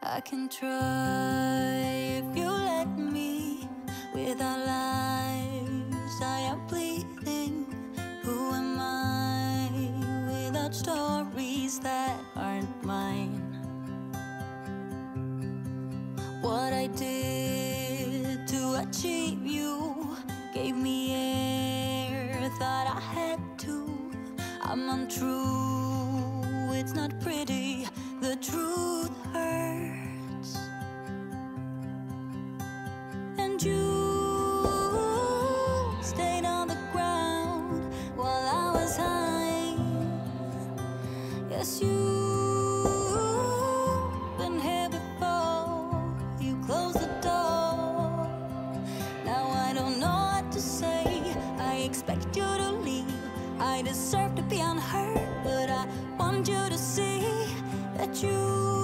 I can try if you let me. Without lies, I am bleeding. Who am I without stories that aren't mine? What I did to achieve you gave me air, thought I had to. I'm untrue, it's not pretty, the truth hurts. And you stayed on the ground while I was high. Yes, you've been here before, you closed the door. Now I don't know what to say, I expect you to leave. I deserve to be unheard, but I want you to see that you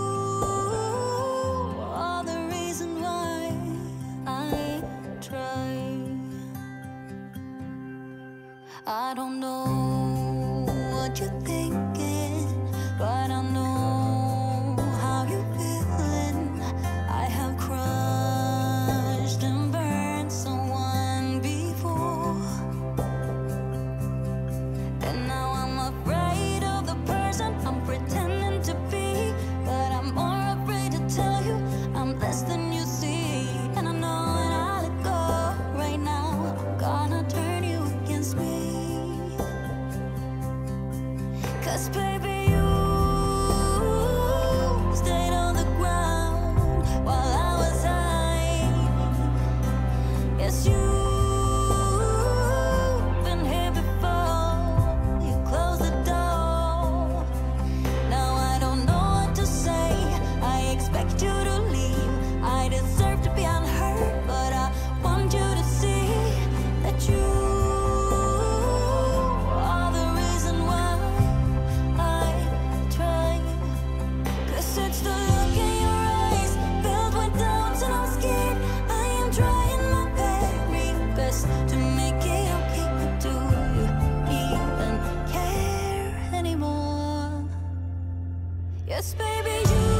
are the reason why I try. I don't know what you're thinking, but I know how you're feeling. I have crushed and burned someone before, and now I'm afraid of the person I'm pretending to be. But I'm more afraid to tell you I'm less than you see. And I know when I let go right now, I'm gonna turn you against me. 'Cause baby, you stayed on the ground while I was high. Yes, you've been here before, you closed the door. Now I don't know what to say, I expect you to leave. I deserve to be unheard, but I want you to see that you are the reason why I try. 'Cause it's the look in your eyes, filled with doubts, and I'm scared. I am trying my very best to make it okay, but do you even care anymore? Yes, baby, you